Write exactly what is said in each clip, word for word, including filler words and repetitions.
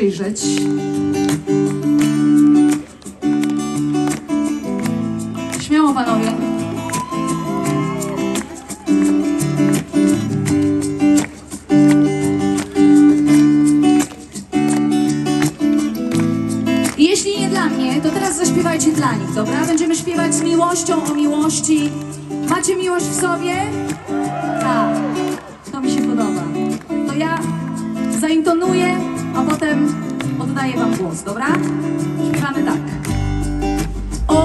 obejrzeć. Śmiało, panowie. Jeśli nie dla mnie, to teraz zaśpiewajcie dla nich, dobra? Będziemy śpiewać z miłością o miłości. Macie miłość w sobie? Tak, to mi się podoba. To ja zaintonuję, a potem oddaję wam głos, dobra? Śpiewamy tak. O,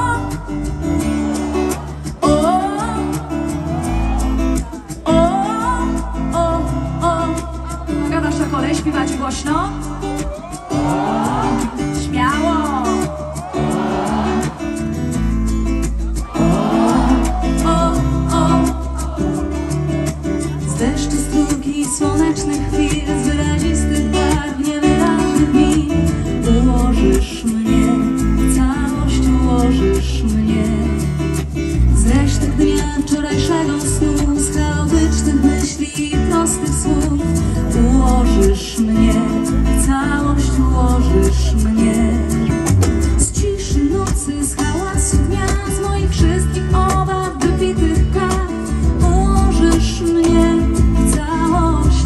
o, o, o, o. Uwaga, nasza kolej, śpiewacie głośno. Śmiało. O, o. Z deszczu, strugi, słonecznych chwil, z wyrazistych barw, niewyraźnych dni, ułożysz mnie, całość ułożysz mnie. Z resztek dnia wczorajszego snu, z chaotycznych myśli i prostych słów, ułożysz mnie, całość ułożysz mnie. Z ciszy nocy, z hałasu dnia, z moich wszystkich obaw, wypitych kaw, ułożysz mnie w całość.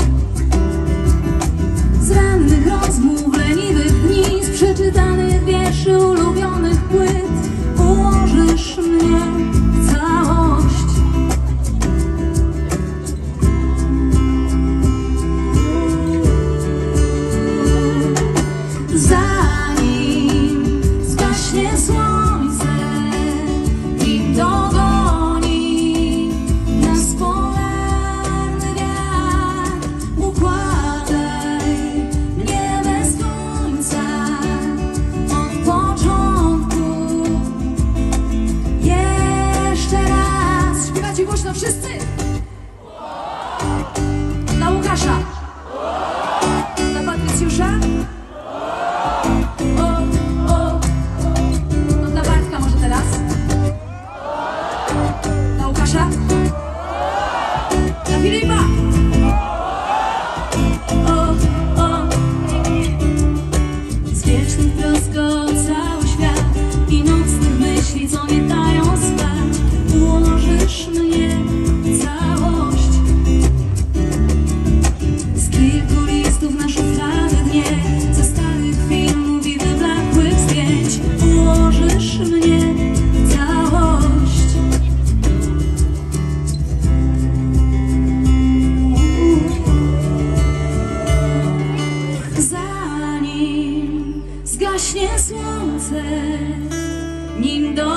Z rannych rozmów, leniwych dni, z przeczytanych wierszy, ulubionych płyt, ułożysz mnie w całość. Zanim zgaśnie słońce i dogoni nas polarny wiatr, układaj mnie bez końca od początku. Jeszcze raz śpiewacie głośno wszyscy. Dla Łukasza, dla Patrycjusza. O, o, to dla Bartka może teraz? Dla Łukasza? Dla Filipa? O, o. Z wiecznych trosk o cały świat i nocnych myśli, co nie dają spać, ułożysz mnie w całość. Z kilku listów na szuflady dnie, ze starych filmów i wyblakłych zdjęć, ułożysz mnie w całość. Zanim zgaśnie słońce, nim do